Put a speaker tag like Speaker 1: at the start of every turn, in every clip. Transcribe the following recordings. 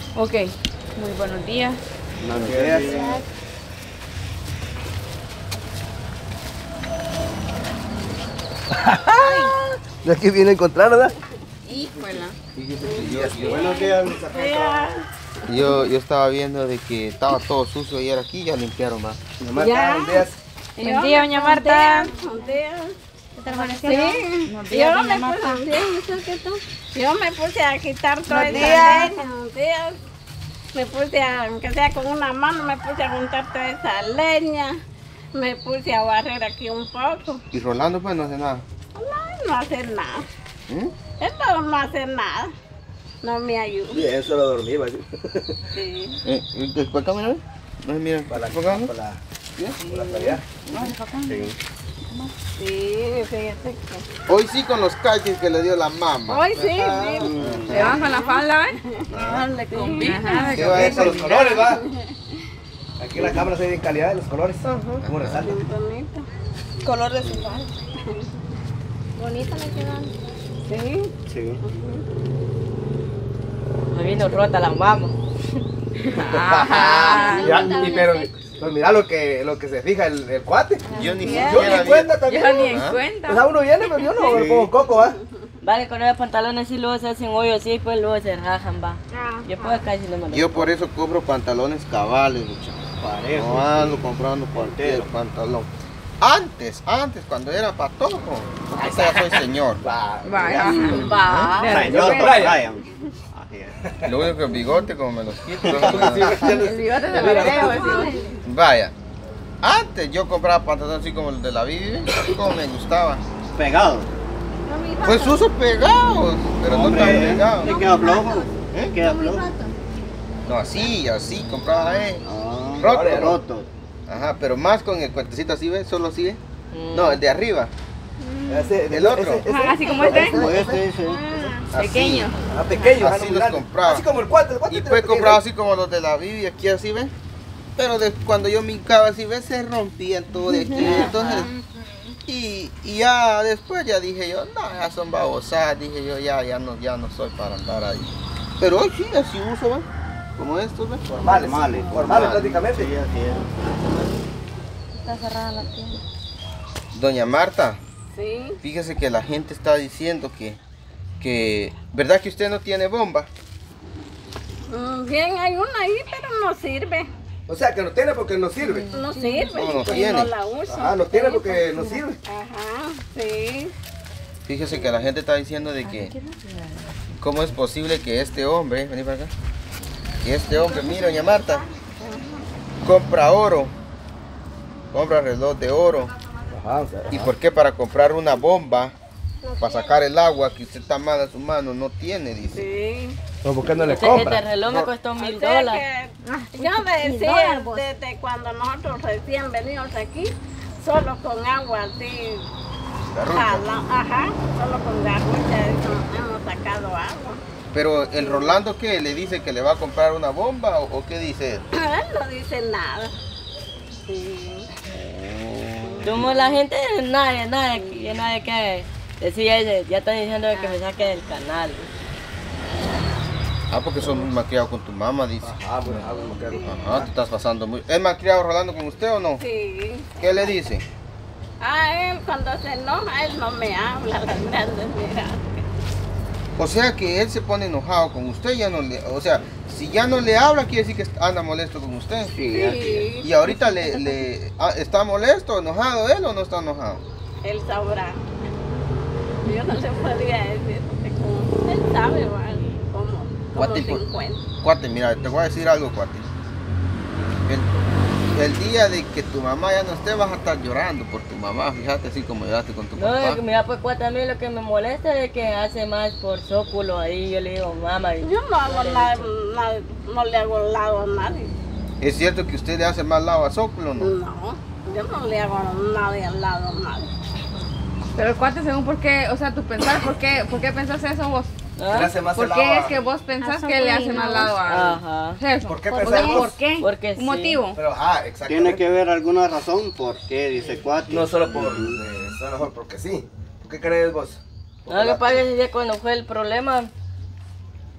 Speaker 1: Ok, muy buenos días.
Speaker 2: Buenos días.
Speaker 3: De aquí viene a encontrar, ¿verdad?
Speaker 1: Híjola.
Speaker 2: Buenos días.
Speaker 4: Yo estaba viendo de que estaba todo sucio ayer aquí, ya limpiaron más.
Speaker 3: Nomás buenos días.
Speaker 1: Buen día, doña Marta.
Speaker 5: Buenos días.
Speaker 1: ¿Qué tal
Speaker 5: Sí,
Speaker 1: Buenos días, doña Marta.
Speaker 5: Yo me puse a quitar todo el
Speaker 1: días.
Speaker 5: Buenos días. Me puse a, aunque sea con una mano, me puse a juntar toda esa leña. Me puse a barrer aquí un poco.
Speaker 4: Y Rolando pues no hace nada.
Speaker 5: No hacer nada.
Speaker 4: ¿Mm?
Speaker 5: Esto no hace nada. No me ayuda.
Speaker 3: Bien, solo dormía.
Speaker 5: Sí.
Speaker 4: ¿Por acá, mira? No se mira.
Speaker 3: Para
Speaker 4: ¿Por acá?
Speaker 3: por la playa.
Speaker 5: Sí, fíjate que.
Speaker 4: Hoy sí con los calles que le dio la mamá.
Speaker 5: Hoy sí, sí.
Speaker 1: ¿Le van con la falda, eh?
Speaker 5: Dale, combina.
Speaker 4: ¿Qué va a
Speaker 3: Eso, los
Speaker 4: decir?
Speaker 3: colores, va. Aquí en la cámara se ve en calidad de los colores. ¿Cómo resalta?
Speaker 5: Bien bonito.
Speaker 1: Color de su falda.
Speaker 5: Bonita me quedan. Sí.
Speaker 3: Sí.
Speaker 1: Me vino rota la mamá.
Speaker 3: Ya, pero mira lo que se fija el cuate.
Speaker 4: Yo ni
Speaker 3: Yo
Speaker 4: siquiera
Speaker 3: ni
Speaker 4: vi.
Speaker 3: cuenta también.
Speaker 1: Yo ni en
Speaker 4: ¿Ah?
Speaker 1: cuenta.
Speaker 3: Pues a uno viene, pero yo no me pongo coco, ¿va?
Speaker 6: Vale, con los pantalones sí luego se hacen hoyos, sí, pues luego se rajan, va.
Speaker 5: Ah,
Speaker 6: Yo puedo casi no me lo...
Speaker 4: Yo por eso compro pantalones cabales, muchachos.
Speaker 3: Parejo.
Speaker 4: No ando comprando cualquier pantalón. Antes, cuando era patojo. Porque ya soy señor.
Speaker 3: Va.
Speaker 1: Vaya.
Speaker 6: Va.
Speaker 2: Señor Brian.
Speaker 4: Lo único que el bigote, como me los quito.
Speaker 1: El bigote de Mateo, sí.
Speaker 4: Vaya. Antes yo compraba pantalones así como el de la Bibi, como me gustaba.
Speaker 2: Pegado.
Speaker 4: Pues uso pegados, pero no tan pegados.
Speaker 2: ¿Te queda flojo? ¿Queda flojo?
Speaker 4: No, así, compraba
Speaker 2: Roto.
Speaker 4: Roto.
Speaker 2: Roto.
Speaker 4: Ajá, pero más con el cuentecito así, ¿ves? Solo así, ¿ves? No, el de arriba. El otro.
Speaker 1: Ajá, así como este.
Speaker 2: Como este, sí.
Speaker 4: Así.
Speaker 1: Pequeño.
Speaker 3: Pequeño,
Speaker 4: Así los compraba.
Speaker 3: Así como el cuate.
Speaker 4: Y pues compraba así como los de la Bibi, aquí así, ¿ves? Pero cuando yo me hincaba así, ¿ves? Se rompían todo de aquí. Entonces, y ya después ya dije yo, no, ya son babosadas. Dije yo, ya no soy para andar ahí. Pero hoy sí, así uso, ¿ves? Como estos, ¿ves?
Speaker 3: Formales prácticamente.
Speaker 2: Sí, así es.
Speaker 6: Está cerrada la tienda.
Speaker 4: Doña Marta,
Speaker 5: sí.
Speaker 4: fíjese que la gente está diciendo que ¿verdad que usted no tiene bomba?
Speaker 5: Bien, hay una ahí, pero no sirve.
Speaker 3: O sea, que no tiene porque no sirve.
Speaker 5: No sirve.
Speaker 4: ¿Cómo no
Speaker 5: pues
Speaker 4: tiene?
Speaker 5: no la uso.
Speaker 3: Ajá, no tiene
Speaker 5: Sí,
Speaker 3: porque
Speaker 5: pues,
Speaker 3: no sirve.
Speaker 5: Ajá, sí.
Speaker 4: Fíjese que la gente está diciendo de que ¿cómo es posible que este hombre, vení para acá, que este hombre, mira doña Marta, compra oro, compra reloj de oro?
Speaker 3: Ajá, o sea,
Speaker 4: ¿Y por qué para comprar una bomba para sacar el agua que usted está mal a su mano no tiene? Dice.
Speaker 5: Sí.
Speaker 3: no, ¿por qué no le
Speaker 6: Este
Speaker 3: compra?
Speaker 6: reloj me costó
Speaker 5: O
Speaker 6: $1000.
Speaker 5: sea que yo decía desde cuando nosotros recién venimos aquí, solo con agua así, ajá, solo con garrucha hemos sacado agua.
Speaker 4: Pero el Rolando, ¿qué? ¿Le dice que le va a comprar una bomba o qué dice él?
Speaker 5: Él no dice nada. Sí.
Speaker 6: Como la gente, nadie que decía, ya están diciendo que me saque del canal.
Speaker 4: Ah, porque son muy malcriados con tu mamá, dice.
Speaker 3: Ah, bueno, como que
Speaker 4: Ajá, te estás pasando muy... ¿Es malcriado Rolando con usted o no?
Speaker 5: Sí.
Speaker 4: ¿Qué le dice?
Speaker 5: A él cuando se enoja, él no me habla, las grandes miradas.
Speaker 4: O sea que él se pone enojado con usted, ya no le... O sea, si ya no le habla, quiere decir que anda molesto con usted.
Speaker 2: Sí, así es.
Speaker 5: Sí,
Speaker 4: Y ahorita ¿está molesto, enojado él o no está enojado?
Speaker 5: él sabrá. Yo no le podría decir, porque como él sabe, ¿vale? cómo
Speaker 4: Cuate,
Speaker 5: se encuentra.
Speaker 4: Cuate, mira, te voy a decir algo, cuate. El día de que tu mamá ya no esté, vas a estar llorando por tu mamá. Fíjate así como lloraste con tu
Speaker 6: No,
Speaker 4: papá.
Speaker 6: es que mira, pues cuate, a mí lo que me molesta es que hace más por zóculo ahí. Yo le digo, mamá.
Speaker 5: Yo no hago nada, no le hago lado a nadie.
Speaker 4: ¿Es cierto que usted le hace más lado a Zóculo o no?
Speaker 5: No, yo no le hago nada al lado a nadie.
Speaker 1: Pero el cuate, según por qué, o sea, tu pensar, ¿por qué pensás eso vos?
Speaker 3: le
Speaker 6: ¿Ah?
Speaker 3: hace más
Speaker 1: ¿Por
Speaker 3: el
Speaker 1: qué
Speaker 3: agua.
Speaker 1: es que vos pensás
Speaker 5: Ah,
Speaker 1: que le hace
Speaker 5: son
Speaker 1: mal lado a
Speaker 6: Ajá.
Speaker 1: eso?
Speaker 3: ¿Por qué
Speaker 1: ¿Por
Speaker 3: pensás vos?
Speaker 1: ¿Por qué?
Speaker 6: Porque
Speaker 1: ¿Un
Speaker 6: sí.
Speaker 1: motivo?
Speaker 3: Pero, exactamente.
Speaker 2: Tiene que ver alguna razón por qué dice cuate.
Speaker 3: No solo por estar mejor, porque sí. ¿Por qué crees vos?
Speaker 6: No, lo que pasa es que cuando fue el problema,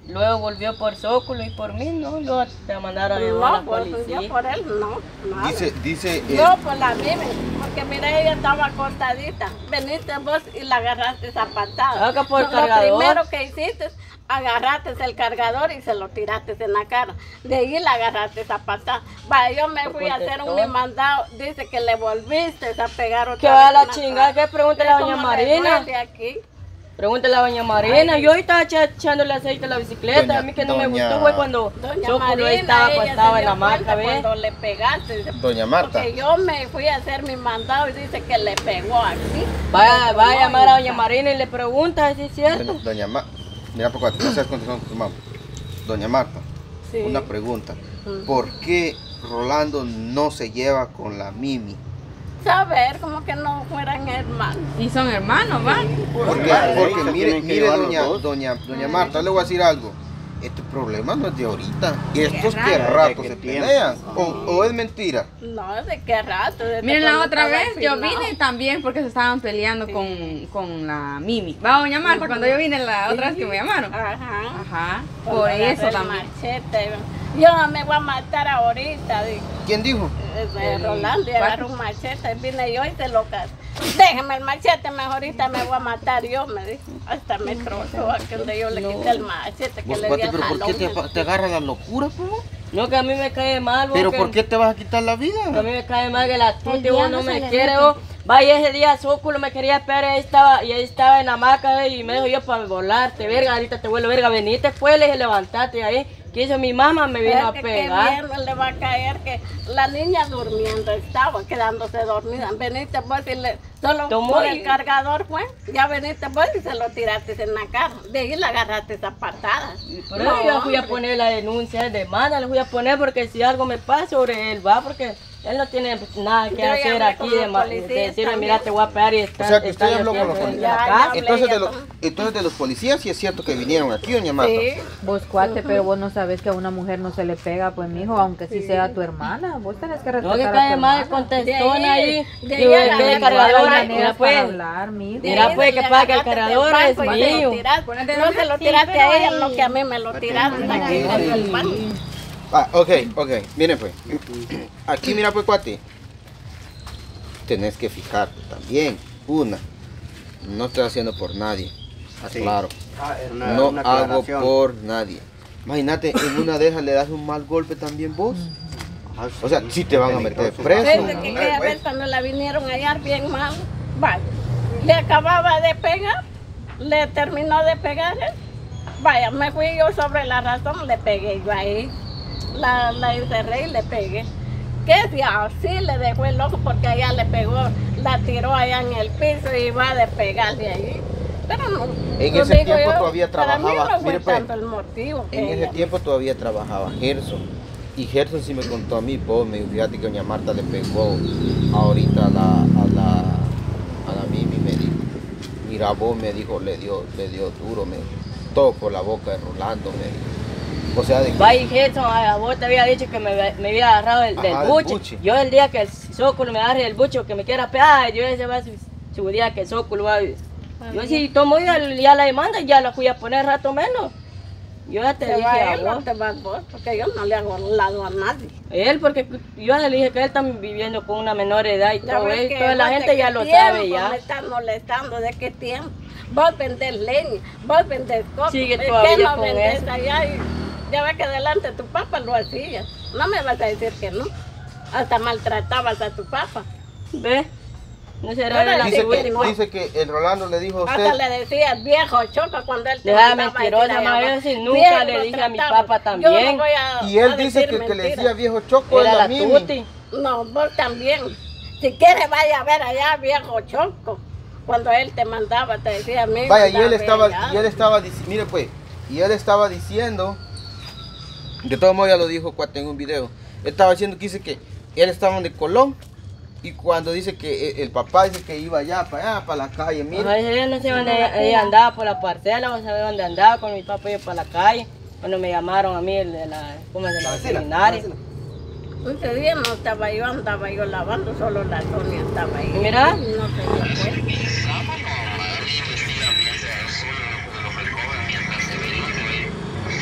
Speaker 6: luego volvió por Zócalo y por mí, ¿no? Luego te mandaron a llamar a la
Speaker 5: No, pues
Speaker 6: policía.
Speaker 5: yo por él no, nada.
Speaker 4: Dice,
Speaker 5: No, por la Mimi, porque mira, ella estaba acostadita. Veniste vos y la agarraste esa patada.
Speaker 6: Acá por el
Speaker 5: Lo
Speaker 6: cargador.
Speaker 5: primero que hiciste, agarraste el cargador y se lo tiraste en la cara. De ahí la agarraste esa patada. Vaya, yo me fui a hacer un mandado. Dice que le volviste a pegar otra
Speaker 6: Que
Speaker 5: vez
Speaker 6: va a
Speaker 5: en
Speaker 6: la
Speaker 5: cara.
Speaker 6: chingada, que pregúntale a doña
Speaker 5: ¿Cómo le
Speaker 6: Marina.
Speaker 5: duele aquí?
Speaker 6: Pregúntale a doña Marina. Yo ahorita estaba echándole aceite a la bicicleta. A mí que no me
Speaker 4: Doña-
Speaker 6: gustó fue cuando
Speaker 5: Doña
Speaker 6: Zócalo
Speaker 5: Marina,
Speaker 6: estaba
Speaker 5: ella
Speaker 6: acostado
Speaker 5: se
Speaker 6: en la
Speaker 5: dio cuenta
Speaker 6: hamaca, ¿ves?
Speaker 5: cuando le pegaste. Dice,
Speaker 4: Doña Marta.
Speaker 5: porque yo me fui a hacer mi mandado y dice que le pegó aquí.
Speaker 6: Va a
Speaker 5: No,
Speaker 6: llamar a doña
Speaker 5: hija.
Speaker 6: Marina y le pregunta si es cierto.
Speaker 4: Doña Marta, mira poco, no seas contestando con tu mamá. Doña Marta,
Speaker 5: Sí.
Speaker 4: una pregunta. ¿Por qué Rolando no se lleva con la Mimi?
Speaker 5: Saber como que no fueran hermanos.
Speaker 1: Y son hermanos, ¿va?
Speaker 4: Porque
Speaker 2: se
Speaker 4: mire,
Speaker 2: tienen que
Speaker 4: mire
Speaker 2: llevar los
Speaker 4: doña,
Speaker 2: dos.
Speaker 4: doña Marta, le voy a decir algo. Este problema no es de ahorita. Estos que
Speaker 1: raro.
Speaker 4: rato
Speaker 2: ¿De
Speaker 4: se
Speaker 2: qué tiempo?
Speaker 4: pelean. O es mentira.
Speaker 5: No, de qué rato. desde
Speaker 1: Miren, la
Speaker 5: cuando
Speaker 1: otra
Speaker 5: estaba
Speaker 1: vez yo
Speaker 5: afinado.
Speaker 1: vine también porque se estaban peleando con la Mimi. Va, doña Marta, cuando yo vine la otra vez que me llamaron.
Speaker 5: Ajá.
Speaker 1: Ajá,
Speaker 5: Cuando
Speaker 1: por
Speaker 5: agarré
Speaker 1: eso
Speaker 5: el
Speaker 1: también.
Speaker 5: machete. Yo me voy a matar ahorita. Dijo.
Speaker 4: ¿Quién dijo?
Speaker 5: Rolando y agarró un machete. Vine yo y se lo casé. Déjeme el machete, mejor ahorita me voy a matar yo, me dijo. Hasta me trozó aquí donde yo le quité el machete que
Speaker 4: Vos,
Speaker 5: le di
Speaker 4: cuate,
Speaker 5: el
Speaker 4: pero ¿por qué
Speaker 5: jalón.
Speaker 4: te agarra la locura, po?
Speaker 6: No, que a mí me cae mal, vos,
Speaker 4: ¿Pero
Speaker 6: que-
Speaker 4: por qué te vas a quitar la
Speaker 6: que a
Speaker 4: vida?
Speaker 6: mí me cae mal que la tuti,
Speaker 7: diablo
Speaker 6: vos no
Speaker 7: se
Speaker 6: me
Speaker 7: le
Speaker 6: quiere,
Speaker 7: mete.
Speaker 6: vos. Vaya, ese día Zócalo me quería esperar y ahí estaba en la hamaca, y me dijo yo para volarte, verga, ahorita te vuelvo, verga, venite pues, le dije, levantate ahí. Que hizo mi mamá, me vino a
Speaker 5: Que
Speaker 6: pegar.
Speaker 5: bien le va a caer que la niña durmiendo estaba, quedándose dormida. Veniste vos y le, solo
Speaker 6: Tomó
Speaker 5: por
Speaker 6: y-
Speaker 5: el cargador fue, ya veniste vos y se lo tiraste en la cara. De ahí le agarraste esa patada.
Speaker 6: Por eso yo fui a poner la denuncia de demanda, le fui a poner porque si algo me pasa sobre él, va, porque él no tiene nada que
Speaker 5: Yo ya
Speaker 6: hacer
Speaker 5: hablé
Speaker 6: aquí
Speaker 5: con
Speaker 6: de,
Speaker 5: los
Speaker 6: de
Speaker 5: policías
Speaker 6: decirle,
Speaker 5: también.
Speaker 6: mira, te voy a pegar y estar.
Speaker 4: O sea, que usted habló con los
Speaker 6: en
Speaker 4: policías.
Speaker 6: la
Speaker 5: Ya,
Speaker 6: casa.
Speaker 5: hablé
Speaker 4: Entonces
Speaker 5: ya
Speaker 4: de, entonces de los policías sí es cierto que vinieron aquí, doña Marta.
Speaker 5: Sí.
Speaker 7: Vos cuate, pero vos no sabes que a una mujer no se le pega, pues mijo, aunque sí sea tu hermana, vos tenés que
Speaker 6: No,
Speaker 7: respetar
Speaker 6: que
Speaker 7: a tu
Speaker 6: cae mal
Speaker 7: hermana.
Speaker 6: contestona ahí.
Speaker 5: de ahí
Speaker 6: Y ve
Speaker 5: agarré
Speaker 6: el
Speaker 5: el
Speaker 6: cargador,
Speaker 5: banco.
Speaker 6: mira
Speaker 7: Maneras para
Speaker 6: pues.
Speaker 7: hablar, mijo.
Speaker 6: Mira, pues, que pague el cargador, es mío.
Speaker 5: No se lo tiraste a ella, no que a mí me lo tiraste aquí en el banco.
Speaker 4: Ah, ok, miren pues. Aquí mira pues, cuate. Tenés que fijarte también. Una, no estoy haciendo por nadie.
Speaker 2: Así.
Speaker 4: Claro.
Speaker 2: Una
Speaker 4: No hago
Speaker 2: aclaración.
Speaker 4: por nadie. Imagínate, en una de esas le das un mal golpe también vos.
Speaker 2: Ah,
Speaker 4: O sea, sí te van a meter
Speaker 2: peligroso.
Speaker 4: preso.
Speaker 5: Desde que a ver cuando la vinieron a hallar bien mal, vaya, le acababa de pegar, le terminó de pegar él. Vaya, me fui yo sobre la razón, le pegué yo ahí, la encerré y le pegué. ¿Qué día? Sí le dejó el ojo porque allá le pegó, la tiró allá en el piso y iba a despegarle ahí. Pero no.
Speaker 4: En
Speaker 5: pues
Speaker 4: ese
Speaker 5: digo
Speaker 4: tiempo
Speaker 5: yo,
Speaker 4: todavía
Speaker 5: para mí
Speaker 4: trabajaba,
Speaker 5: no fue
Speaker 4: mire, pues,
Speaker 5: tanto el motivo.
Speaker 4: En
Speaker 5: que
Speaker 4: ese
Speaker 5: ella-
Speaker 4: tiempo todavía trabajaba Gerson. Y Gerson sí me contó a mí, vos me dijo, fíjate que doña Marta le pegó ahorita a la Mimi, me dijo. Mira, vos me dijo, le dio duro, me dijo. Todo por la boca de Rolando, me dijo. O sea, de que
Speaker 6: Vaya, Gerson, a vos te había dicho que me había agarrado del
Speaker 4: Ajá, del
Speaker 6: buche.
Speaker 4: buche.
Speaker 6: Yo el día que el Zócalo me agarre el buche o que me quiera pegar, yo ese va a su día que el Zócalo va a... Yo si tomo ya la demanda, ya la fui a poner rato menos. Yo ya te
Speaker 5: ¿Te
Speaker 6: dije
Speaker 5: va
Speaker 6: a
Speaker 5: él o
Speaker 6: vos.
Speaker 5: te vas vos? Porque yo no le hago lado a nadie.
Speaker 6: Él, porque yo le dije que él está viviendo con una menor edad y
Speaker 5: Ya
Speaker 6: todo
Speaker 5: ves
Speaker 6: eso.
Speaker 5: que
Speaker 6: Toda la
Speaker 5: vos de
Speaker 6: gente
Speaker 5: qué
Speaker 6: ya lo
Speaker 5: tiempo
Speaker 6: sabe ya.
Speaker 5: me están molestando, ¿de qué tiempo? Vos vendés leña, vos vendés cosas.
Speaker 6: Sigue
Speaker 5: ¿Por
Speaker 6: todavía
Speaker 5: qué no
Speaker 6: con
Speaker 5: vendés
Speaker 6: eso?
Speaker 5: allá? Y ya ves que delante de tu papá lo hacías. No me vas a decir que no. Hasta maltratabas a tu papá.
Speaker 6: ¿Ves? No será
Speaker 5: Ahora
Speaker 6: de la
Speaker 5: sí
Speaker 4: dice,
Speaker 5: que
Speaker 4: que,
Speaker 5: no.
Speaker 4: dice que el Rolando le dijo a
Speaker 5: Hasta
Speaker 4: usted.
Speaker 5: le decías viejo choco cuando él te
Speaker 6: Deja
Speaker 5: mandaba a
Speaker 6: mentirosa,
Speaker 5: decir allá
Speaker 6: ma, yo
Speaker 5: abajo.
Speaker 6: sí nunca
Speaker 5: Viejo
Speaker 6: le
Speaker 5: lo
Speaker 6: dije a mi
Speaker 5: trataba.
Speaker 6: papá
Speaker 5: Yo
Speaker 6: también.
Speaker 5: no voy a-
Speaker 4: Y él
Speaker 5: a
Speaker 4: dice
Speaker 5: decir
Speaker 4: que le
Speaker 5: mentiras.
Speaker 4: decía viejo choco a
Speaker 6: Era
Speaker 4: la
Speaker 6: la
Speaker 4: Mimi.
Speaker 6: tuti.
Speaker 5: No, vos también. Si quieres vaya a ver allá viejo choco. Cuando él te mandaba, te decía a mí.
Speaker 4: Vaya, y él
Speaker 5: mandaba
Speaker 4: estaba diciendo, mire pues, y él estaba diciendo, de todos modos ya lo dijo cuate en un video, él estaba diciendo que dice que él estaba de Colón, y cuando dice que el papá dice que iba allá, para la calle, mire.
Speaker 6: Ajá, yo no sé dónde ella andaba por la parcela, no sabía dónde andaba con mi papá, yo para la calle. Cuando me llamaron a mí, el de la, ¿cómo es? De la veterinaria.
Speaker 5: Ese día no estaba yo, andaba yo lavando, solo la Sonia estaba ahí.
Speaker 6: ¿Y mira?
Speaker 5: No se dio cuenta.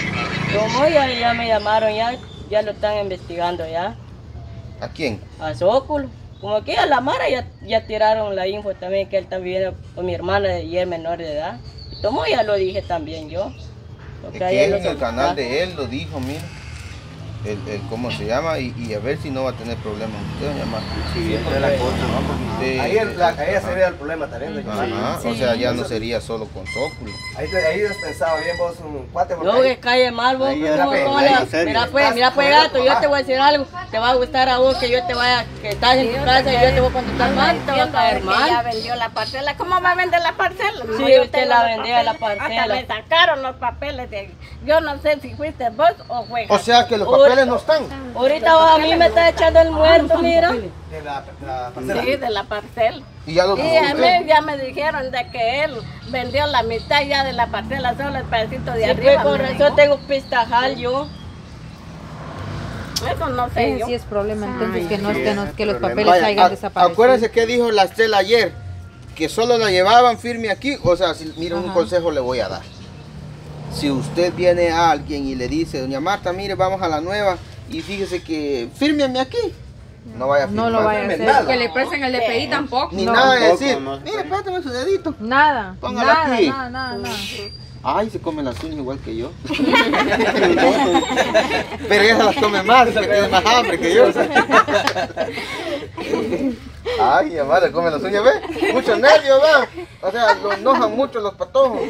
Speaker 6: Como ya me llamaron, ya lo están investigando ya.
Speaker 4: ¿A quién?
Speaker 6: A Zóculo. Como aquí a la Mara ya tiraron la info también que él está viviendo con mi hermana y es menor de edad. Y como ya lo dije también yo.
Speaker 4: Es que él en el canal de él lo dijo, mira. ¿Cómo se llama? Y a ver si no va a tener problemas usted, doña Marta.
Speaker 2: Sí, esa es la cosa, ¿no?
Speaker 4: Sí.
Speaker 3: Ahí sería el problema también, doña Marta.
Speaker 4: Ajá, o sea, ya no sería solo con Zóculo.
Speaker 3: Ahí has pensado bien vos un cuate. porque
Speaker 6: No,
Speaker 3: ahí-
Speaker 6: que calle mal vos.
Speaker 2: Ahí ya
Speaker 6: ¿Cómo
Speaker 2: era
Speaker 6: le-
Speaker 2: pena, en serio.
Speaker 6: Mira pues gato, yo te voy a decir algo. Te va a gustar a vos que yo te vaya, que estás en tu casa y yo te voy a contestar mal, te va a caer
Speaker 5: Ya
Speaker 6: mal.
Speaker 5: vendió la parcela. ¿Cómo va a vender la parcela?
Speaker 6: Sí,
Speaker 5: yo
Speaker 6: usted
Speaker 5: tengo
Speaker 6: la
Speaker 5: los
Speaker 6: vendía la
Speaker 5: papeles.
Speaker 6: parcela.
Speaker 5: Hasta me sacaron los papeles de... Yo no sé si fuiste vos o fue.
Speaker 4: O sea que los papeles no están.
Speaker 6: Ahorita vos a mí me está echando el muerto, mira.
Speaker 3: De la parcela.
Speaker 5: Sí, de la parcela.
Speaker 4: Y ya lo
Speaker 5: Y
Speaker 4: tuvo
Speaker 5: a mí
Speaker 4: usted.
Speaker 5: ya me dijeron de que él vendió la mitad ya de la parcela, solo el pedacito de
Speaker 6: Sí,
Speaker 5: arriba.
Speaker 6: pues, con
Speaker 5: me
Speaker 6: razón
Speaker 5: dijo.
Speaker 6: tengo pistajal yo.
Speaker 5: Eso no sé
Speaker 7: Ese
Speaker 5: yo.
Speaker 7: sí es problema, entonces
Speaker 2: Ay,
Speaker 7: que no,
Speaker 2: sí,
Speaker 7: que,
Speaker 2: ese
Speaker 7: no,
Speaker 2: es
Speaker 7: que los
Speaker 2: problema.
Speaker 7: papeles
Speaker 4: Vaya,
Speaker 7: hayan desaparecido.
Speaker 4: acuérdense que dijo la Estela ayer, que solo la llevaban firme aquí. O sea, si, mire, un
Speaker 7: Ajá.
Speaker 4: consejo le voy a dar. Si usted viene a alguien y le dice, doña Marta, mire, vamos a la nueva y fíjese que fírmeme aquí, no vaya a
Speaker 7: No
Speaker 4: firmar.
Speaker 7: lo vaya a hacer.
Speaker 3: Nada.
Speaker 1: Que le presten el DPI tampoco.
Speaker 4: Ni
Speaker 7: No.
Speaker 4: nada de
Speaker 2: Tampoco,
Speaker 4: decir,
Speaker 2: no.
Speaker 4: mire, préstame su dedito.
Speaker 7: Nada,
Speaker 4: Póngala
Speaker 7: nada,
Speaker 4: aquí.
Speaker 7: nada.
Speaker 4: Ay, se come las uñas igual que yo. Pero ella se las come más, porque tiene más hambre que yo. Ay, mi madre come las uñas, ¿ve? Mucho nervio, ¿va? O sea, lo enojan mucho los patojos.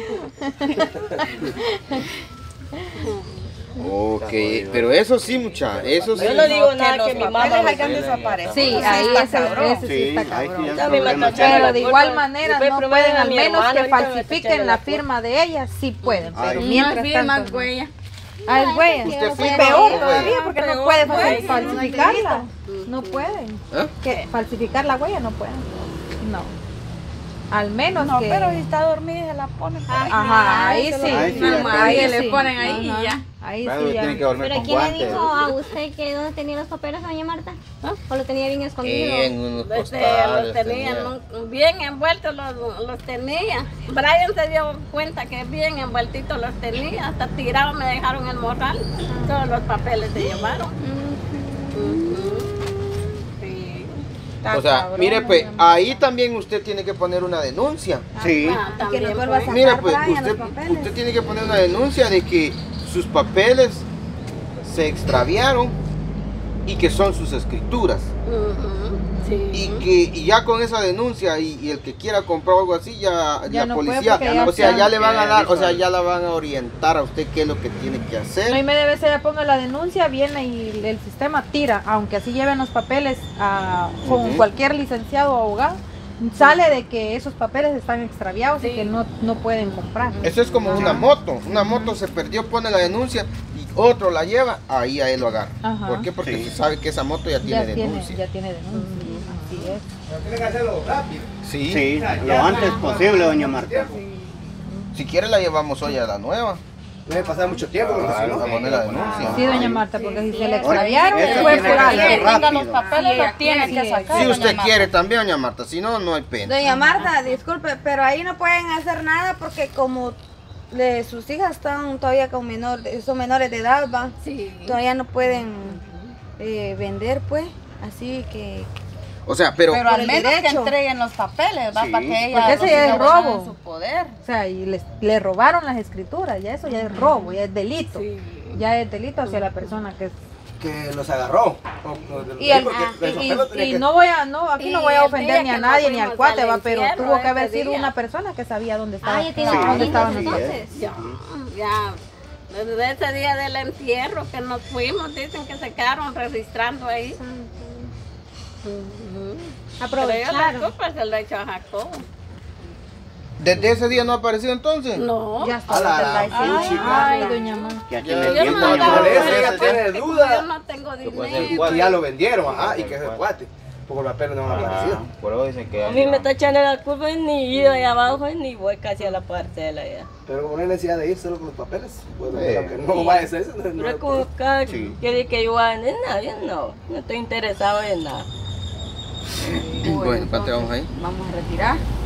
Speaker 4: Ok, pero eso sí, mucha, eso sí.
Speaker 6: Yo no digo nada que mi mamá me
Speaker 8: hayan desaparecido.
Speaker 7: Sí, ahí ese sí está
Speaker 2: Sí, ahí sí
Speaker 7: cabrón.
Speaker 2: ya es
Speaker 6: También me
Speaker 2: problema.
Speaker 6: está echando
Speaker 7: Pero de
Speaker 6: la
Speaker 7: igual
Speaker 6: culpa.
Speaker 7: manera
Speaker 6: Después
Speaker 7: no
Speaker 6: promueven
Speaker 7: pueden,
Speaker 6: a
Speaker 7: al
Speaker 6: mi
Speaker 7: menos
Speaker 6: hermano,
Speaker 7: que
Speaker 6: ahorita me está
Speaker 7: falsifiquen
Speaker 6: echando
Speaker 7: la
Speaker 6: culpa.
Speaker 7: firma de ella, sí pueden, pero
Speaker 4: Ay.
Speaker 7: mientras
Speaker 1: No firma,
Speaker 7: tanto no.
Speaker 1: huella.
Speaker 7: Ah, es huella.
Speaker 4: Usted firma,
Speaker 7: Peor
Speaker 4: güey.
Speaker 7: todavía porque no
Speaker 1: Peor,
Speaker 7: puede
Speaker 1: güey.
Speaker 7: falsificarla. No pueden.
Speaker 4: ¿Eh?
Speaker 7: Que falsificar la huella no pueden. No. Al menos
Speaker 8: No,
Speaker 7: que...
Speaker 8: pero si está dormida se la ponen. por ahí.
Speaker 7: Ajá, ahí sí.
Speaker 2: Ahí sí,
Speaker 1: Normal,
Speaker 2: ahí
Speaker 1: ahí le
Speaker 7: sí.
Speaker 1: ponen ahí
Speaker 7: Ajá.
Speaker 1: y ya.
Speaker 7: Ahí
Speaker 2: Claro,
Speaker 7: sí
Speaker 2: tiene
Speaker 7: ya.
Speaker 2: que dormir
Speaker 9: ¿Pero
Speaker 2: con
Speaker 9: quién le
Speaker 2: guantes.
Speaker 9: dijo a usted que dónde tenía los papeles, doña Marta? ¿O lo tenía bien escondido?
Speaker 4: En unos
Speaker 5: Los
Speaker 4: postales
Speaker 5: tenían bien envueltos, los tenía. Brian se dio cuenta que bien envueltitos los tenía, hasta tirados me dejaron el morral. Todos los papeles se llevaron. Sí.
Speaker 4: O sea, mire, pues, ahí también usted tiene que poner una denuncia.
Speaker 2: Sí.
Speaker 5: Ah, también
Speaker 9: vuelva a
Speaker 5: fue.
Speaker 4: Mire,
Speaker 9: sacar
Speaker 4: pues,
Speaker 9: Brian los
Speaker 4: usted
Speaker 9: papeles.
Speaker 4: tiene que poner una denuncia de que sus papeles se extraviaron y que son sus escrituras.
Speaker 5: Sí.
Speaker 4: Y ya con esa denuncia y el que quiera comprar algo así, ya
Speaker 7: Ya
Speaker 4: la
Speaker 7: no puede
Speaker 4: policía,
Speaker 7: porque ya
Speaker 4: o sea,
Speaker 7: está-
Speaker 4: ya le van a dar, o sea,
Speaker 2: visual.
Speaker 4: ya la van a orientar a usted qué es lo que tiene que
Speaker 7: No, y
Speaker 4: hacer.
Speaker 7: media vez ella ponga la denuncia, viene y el sistema tira, aunque así lleven los papeles con
Speaker 4: Ujú.
Speaker 7: cualquier licenciado o abogado, sale de que esos papeles están extraviados y
Speaker 5: Sí.
Speaker 7: que no pueden comprar.
Speaker 4: Eso es como una moto se perdió, pone la denuncia y otro la lleva, ahí a él lo agarra.
Speaker 7: Ajá.
Speaker 4: ¿Por qué? Porque
Speaker 2: Sí.
Speaker 4: se sabe que esa moto ya tiene denuncia.
Speaker 7: ya tiene denuncia. Así es.
Speaker 3: Pero tiene que hacerlo rápido.
Speaker 4: Sí.
Speaker 2: Sí, lo antes posible, doña Marta.
Speaker 4: Si quiere la llevamos hoy a la nueva.
Speaker 3: Debe pasar mucho tiempo. porque si
Speaker 4: A
Speaker 3: no,
Speaker 4: poner la denuncia.
Speaker 7: Sí, doña Marta, porque si se le
Speaker 2: Ahora,
Speaker 7: extraviaron,
Speaker 2: eso
Speaker 7: fue
Speaker 2: tiene
Speaker 7: por
Speaker 2: que
Speaker 7: algo.
Speaker 2: ser
Speaker 8: Tenga los
Speaker 2: rápido.
Speaker 8: papeles, los tiene
Speaker 7: Sí,
Speaker 8: que sacar.
Speaker 4: Si
Speaker 8: doña
Speaker 4: usted
Speaker 8: Marta.
Speaker 4: quiere también, doña Marta, si no, no hay pena.
Speaker 10: Doña Marta, disculpe, pero ahí no pueden hacer nada porque como sus hijas están todavía con son menores de edad, va,
Speaker 5: Sí.
Speaker 10: todavía no pueden vender, pues, así que
Speaker 4: O sea, pero
Speaker 8: Pero al
Speaker 10: el
Speaker 8: menos que
Speaker 10: derecho.
Speaker 8: entreguen los papeles, ¿va?
Speaker 2: Sí.
Speaker 8: Para que ella
Speaker 7: Porque ese
Speaker 8: los
Speaker 7: ya es
Speaker 8: siga guardando
Speaker 7: robo.
Speaker 8: en su poder.
Speaker 7: O sea, y le robaron las escrituras, ya eso ya es robo, ya es delito.
Speaker 5: Sí.
Speaker 7: Ya es delito hacia la persona que es.
Speaker 3: que los agarró.
Speaker 10: Y el-
Speaker 3: Porque el papel tenía
Speaker 7: Y
Speaker 3: que-
Speaker 7: no voy a, no, aquí no
Speaker 5: Y
Speaker 7: voy a
Speaker 5: el
Speaker 7: ofender
Speaker 5: día
Speaker 7: ni a
Speaker 5: que
Speaker 7: nadie
Speaker 5: nos
Speaker 7: ni al
Speaker 5: fuimos
Speaker 7: cuate,
Speaker 5: al
Speaker 7: va, pero
Speaker 5: encierro
Speaker 7: tuvo que haber
Speaker 5: ese
Speaker 7: sido
Speaker 5: día.
Speaker 7: una persona que sabía dónde estaba.
Speaker 9: Ah, ya tiene
Speaker 7: dónde
Speaker 9: hijos,
Speaker 7: estaban
Speaker 9: entonces.
Speaker 5: Ya, desde ese día del entierro que nos fuimos, dicen que se quedaron registrando ahí.
Speaker 9: Aprovecharon.
Speaker 5: Pero yo la culpa se la he hecho a Jacobo.
Speaker 4: desde ese día no ha aparecido entonces.
Speaker 5: No.
Speaker 7: Ya está.
Speaker 3: A la-
Speaker 7: Ay, doña Ma.
Speaker 2: Ya
Speaker 4: Ya,
Speaker 2: tiene
Speaker 4: yo
Speaker 2: tiempo.
Speaker 5: no
Speaker 2: doña
Speaker 5: andaba
Speaker 3: Por eso
Speaker 2: Marta.
Speaker 3: ella tiene
Speaker 5: Yo
Speaker 3: duda.
Speaker 5: no tengo
Speaker 11: puede ser
Speaker 5: dinero.
Speaker 3: Y ya lo vendieron, ajá, y que es el cuate. Porque los papeles no han aparecido.
Speaker 11: Por eso dicen que
Speaker 6: A mí me está echando la culpa y ni ido allá abajo y ni voy casi a la parcela ya.
Speaker 3: Pero como no hay necesidad de ir solo con los papeles, pues
Speaker 4: Sí.
Speaker 3: aunque no vaya a ser eso.
Speaker 6: Pero es como cada
Speaker 2: Sí.
Speaker 6: que yo voy a vender nada, yo no estoy interesado en nada.
Speaker 4: Bueno, ¿cuánto vamos ahí?
Speaker 1: Vamos a retirar.